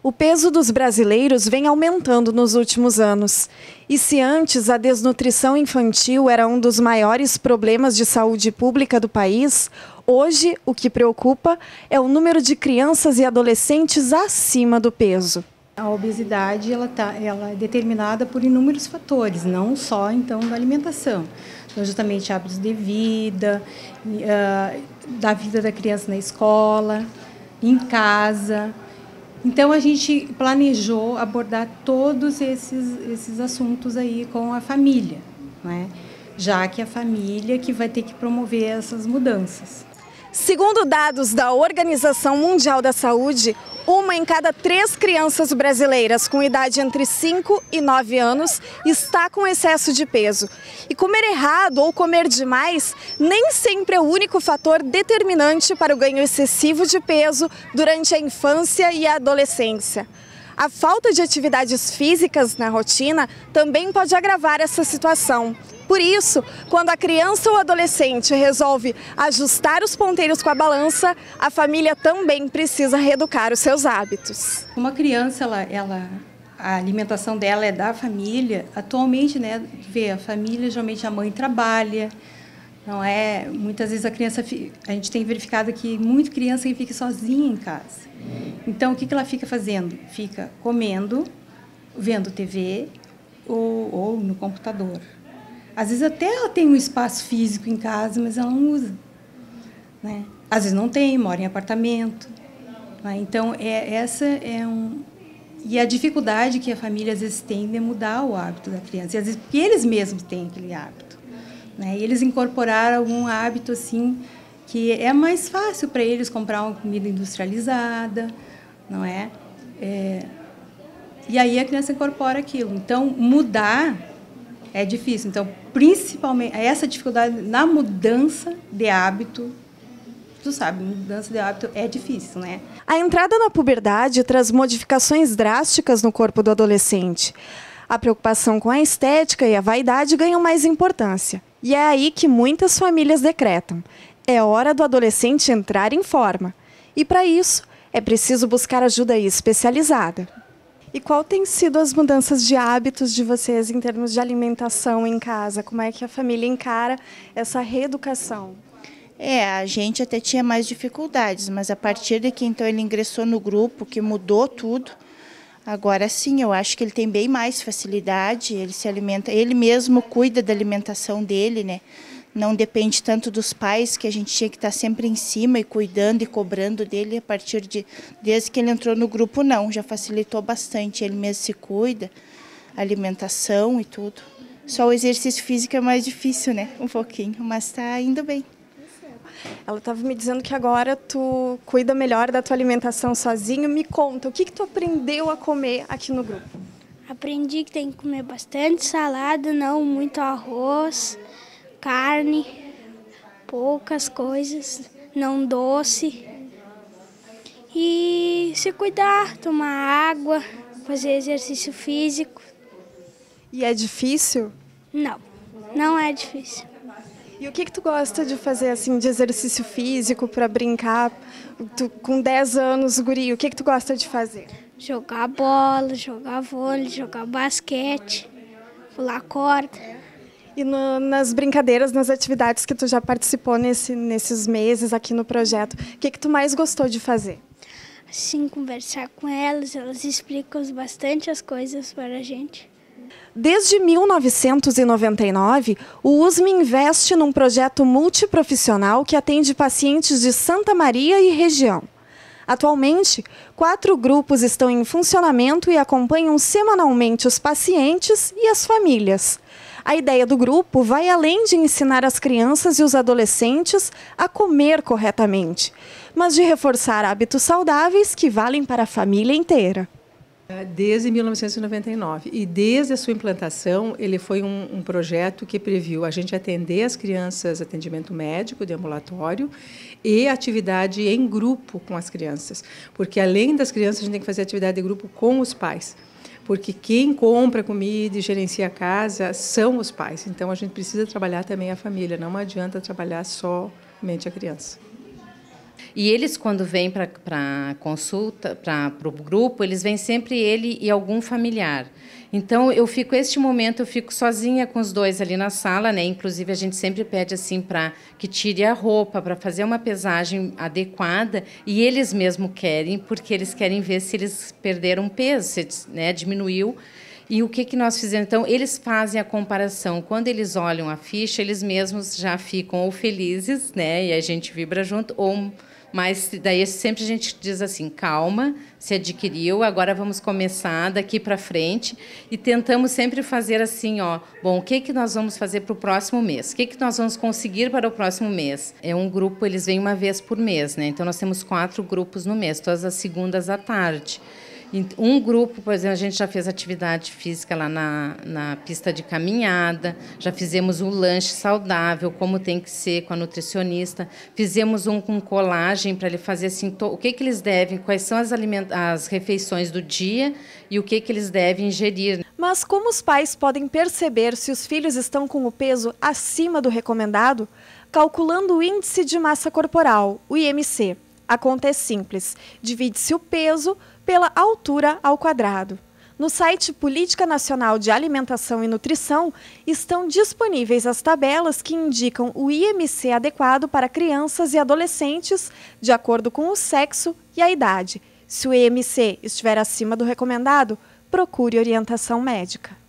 O peso dos brasileiros vem aumentando nos últimos anos. E se antes a desnutrição infantil era um dos maiores problemas de saúde pública do país, hoje o que preocupa é o número de crianças e adolescentes acima do peso. A obesidade ela é determinada por inúmeros fatores, não só então da alimentação. Então, justamente hábitos de vida, da vida da criança na escola, em casa. Então, a gente planejou abordar todos esses assuntos aí com a família, né? Já que a família que vai ter que promover essas mudanças. Segundo dados da Organização Mundial da Saúde, 1 em cada 3 crianças brasileiras com idade entre 5 e 9 anos está com excesso de peso. E comer errado ou comer demais nem sempre é o único fator determinante para o ganho excessivo de peso durante a infância e a adolescência. A falta de atividades físicas na rotina também pode agravar essa situação. Por isso, quando a criança ou adolescente resolve ajustar os ponteiros com a balança, a família também precisa reeducar os seus hábitos. Uma criança, a alimentação dela é da família. Atualmente, né, a família, geralmente a mãe trabalha, não é? Muitas vezes a gente tem verificado que muita criança fica sozinha em casa. Então, o que ela fica fazendo? Fica comendo, vendo TV ou no computador. Às vezes até ela tem um espaço físico em casa, mas ela não usa, né? Às vezes não tem, mora em apartamento, né? Então, E a dificuldade que a família às vezes tem de mudar o hábito da criança. E às vezes porque eles mesmos têm aquele hábito, né? E eles incorporaram algum hábito assim que é mais fácil para eles comprar uma comida industrializada, não é? E aí a criança incorpora aquilo. Então, mudar é difícil. Então, principalmente, essa dificuldade na mudança de hábito, tu sabe, mudança de hábito é difícil, né? A entrada na puberdade traz modificações drásticas no corpo do adolescente. A preocupação com a estética e a vaidade ganham mais importância. E é aí que muitas famílias decretam: é hora do adolescente entrar em forma. E para isso, é preciso buscar ajuda especializada. E qual tem sido as mudanças de hábitos de vocês em termos de alimentação em casa? Como é que a família encara essa reeducação? A gente até tinha mais dificuldades, mas a partir de que então ele ingressou no grupo, que mudou tudo, agora sim, eu acho que ele tem bem mais facilidade, ele se alimenta, ele mesmo cuida da alimentação dele, né? Não depende tanto dos pais, que a gente tinha que estar sempre em cima e cuidando e cobrando dele desde que ele entrou no grupo, não, já facilitou bastante, ele mesmo se cuida, alimentação e tudo. Só o exercício físico é mais difícil, né? Um pouquinho, mas está indo bem. Ela estava me dizendo que agora tu cuida melhor da tua alimentação sozinho. Me conta, o que tu aprendeu a comer aqui no grupo? Aprendi que tem que comer bastante salada, não muito arroz, carne, poucas coisas, não doce. E se cuidar, tomar água, fazer exercício físico. E é difícil? Não, não é difícil. E o que tu gosta de fazer assim de exercício físico para brincar? Com 10 anos, guri, o que tu gosta de fazer? Jogar bola, jogar vôlei, jogar basquete, pular corda. E nas brincadeiras, nas atividades que tu já participou nesses meses aqui no projeto, o que tu mais gostou de fazer? Assim, conversar com elas explicam bastante as coisas para a gente. Desde 1999, o USM investe num projeto multiprofissional que atende pacientes de Santa Maria e região. Atualmente, 4 grupos estão em funcionamento e acompanham semanalmente os pacientes e as famílias. A ideia do grupo vai além de ensinar as crianças e os adolescentes a comer corretamente, mas de reforçar hábitos saudáveis que valem para a família inteira. Desde 1999. E desde a sua implantação, ele foi um projeto que previu a gente atender as crianças, atendimento médico de ambulatório e atividade em grupo com as crianças. Porque, além das crianças, a gente tem que fazer atividade de grupo com os pais. Porque quem compra comida e gerencia a casa são os pais. Então, a gente precisa trabalhar também a família. Não adianta trabalhar somente a criança. E eles, quando vêm para consulta, para o grupo, eles vêm sempre ele e algum familiar. Então, este momento eu fico sozinha com os dois ali na sala, né? Inclusive, a gente sempre pede assim para que tire a roupa, para fazer uma pesagem adequada, e eles mesmo querem, porque eles querem ver se eles perderam peso, se, né, diminuiu. E o que nós fizemos? Então, eles fazem a comparação. Quando eles olham a ficha, eles mesmos já ficam ou felizes, né? E a gente vibra junto, ou... Mas daí sempre a gente diz assim, calma, se adquiriu, agora vamos começar daqui para frente, e tentamos sempre fazer assim, ó, bom, o que nós vamos fazer para o próximo mês? O que nós vamos conseguir para o próximo mês? É um grupo, eles vêm uma vez por mês, né? Então nós temos 4 grupos no mês, todas as segundas à tarde. Um grupo, por exemplo, a gente já fez atividade física lá na pista de caminhada, já fizemos um lanche saudável, como tem que ser, com a nutricionista, fizemos um com colagem para ele fazer assim, o que eles devem, quais são as refeições do dia e o que eles devem ingerir. Mas como os pais podem perceber se os filhos estão com o peso acima do recomendado? Calculando o índice de massa corporal, o IMC. A conta é simples, divide-se o peso pela altura ao quadrado. No site Política Nacional de Alimentação e Nutrição estão disponíveis as tabelas que indicam o IMC adequado para crianças e adolescentes, de acordo com o sexo e a idade. Se o IMC estiver acima do recomendado, procure orientação médica.